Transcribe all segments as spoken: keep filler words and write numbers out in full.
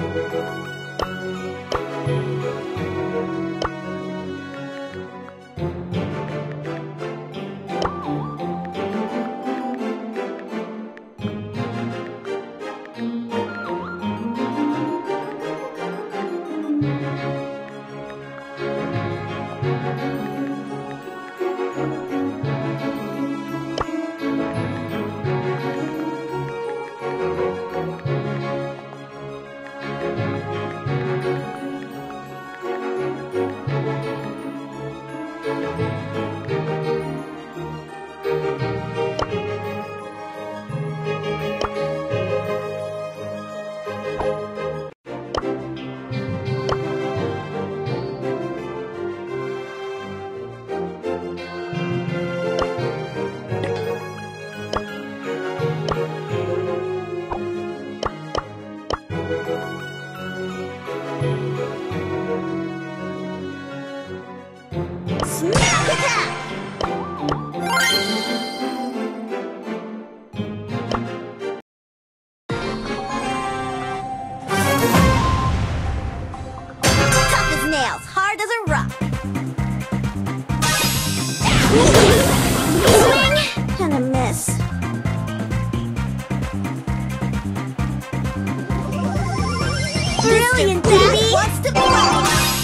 Brilliant, baby! What's the plan?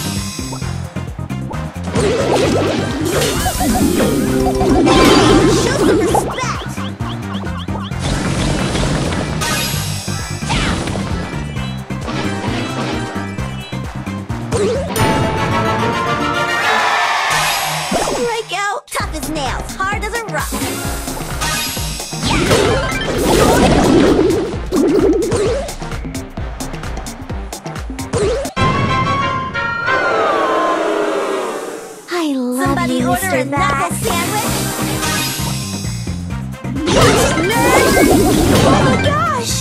Show some respect! Strike out! Tough as nails, hard as a rock. Somebody order a knuckle sandwich? Oh my gosh!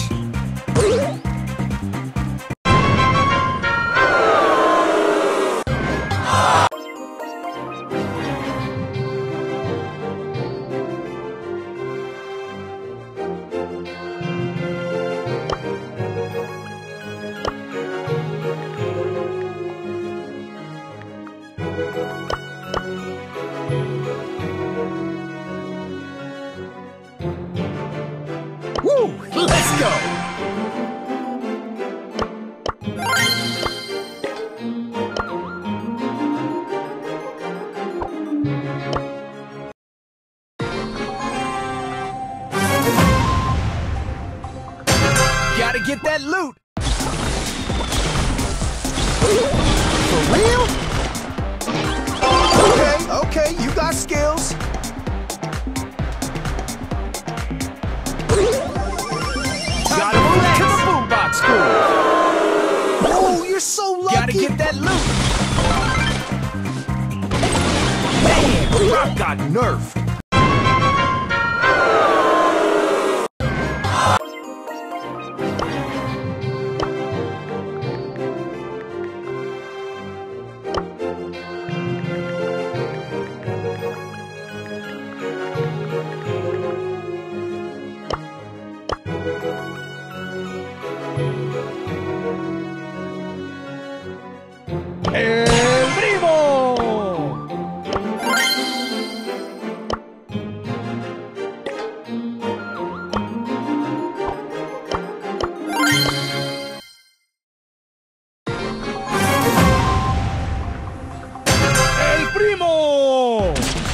Let's go! Gotta get that loot! For real? Okay, okay, you got skills. Gotta move to the boombox school. Oh, you're so lucky. Gotta get that loot. Man, Rock got nerfed. ¡El primo! ¡El primo!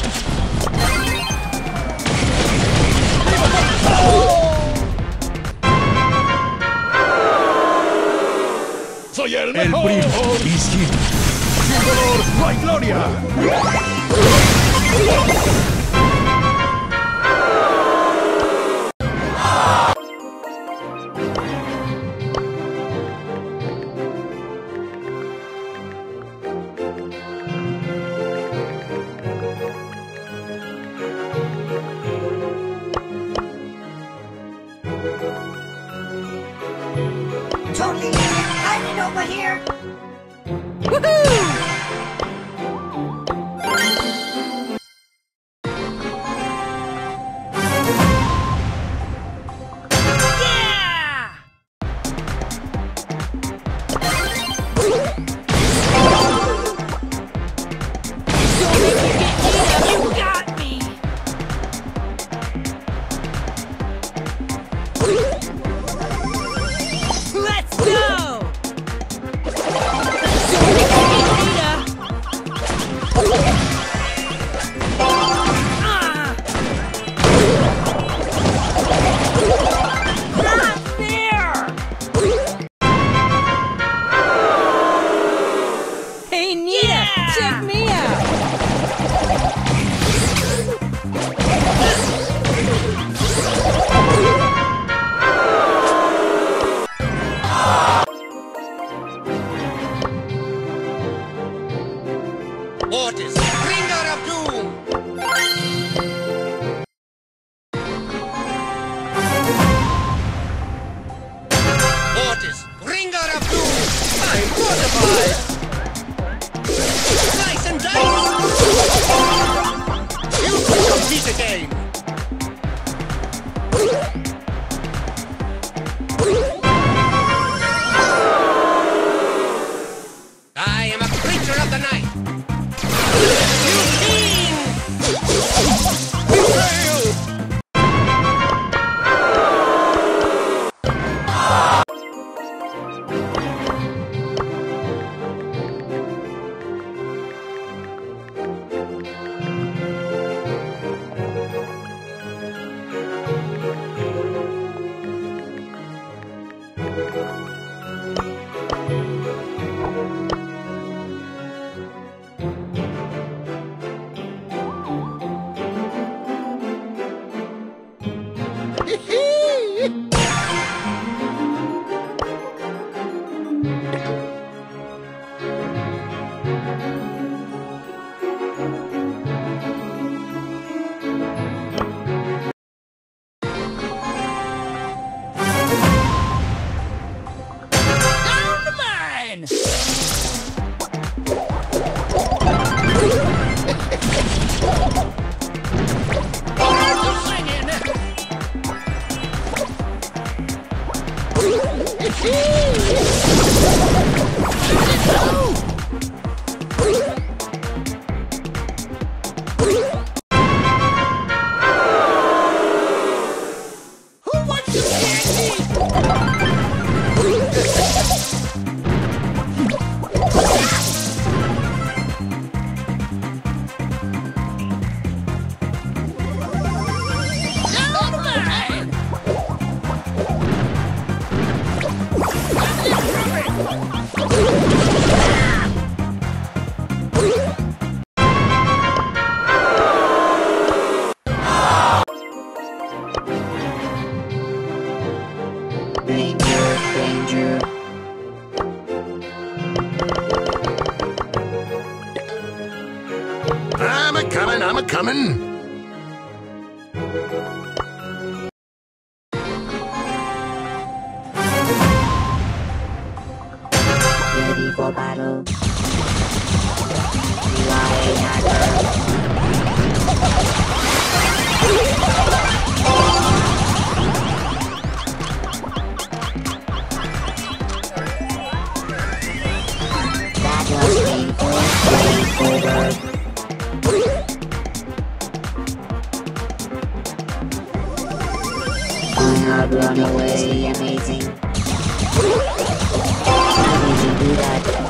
¡Soy el mejor! El primo is here. ¡Sin dolor, no hay gloria! Totally hiding over here. Let's go! Hey, Nita, yeah! Check me out! Otis, bringer of doom! Otis, bringer of doom! I'm mortified! Slice and dice! You will compete again! I am a creature of the night! You king! Betrayal! I'm a comin', I'm a comin'. Ready for battle. Flying hacker. That was painful. Game over. Run away, amazing. How did you do that?